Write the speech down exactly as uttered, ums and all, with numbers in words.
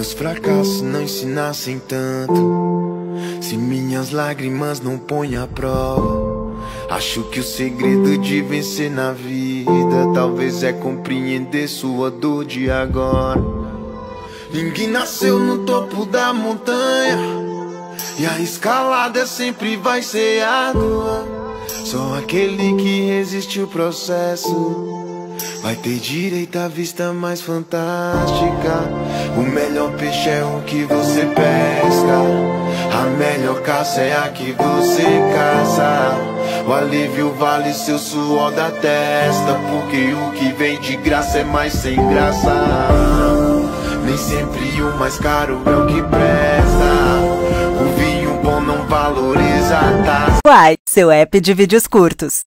meus fracassos não ensinassem tanto, se minhas lágrimas não põem à prova, acho que o segredo de vencer na vida talvez é compreender sua dor de agora. Ninguém nasceu no topo da montanha e a escalada sempre vai ser árdua. Só aquele que resiste o processo vai ter direito à vista mais fantástica. O melhor peixe é o que você pesca, a melhor caça é a que você caça. O alívio vale seu suor da testa, porque o que vem de graça é mais sem graça. Nem sempre o mais caro é o que presta, o vinho bom não valoriza a taça. Uai, seu app de vídeos curtos.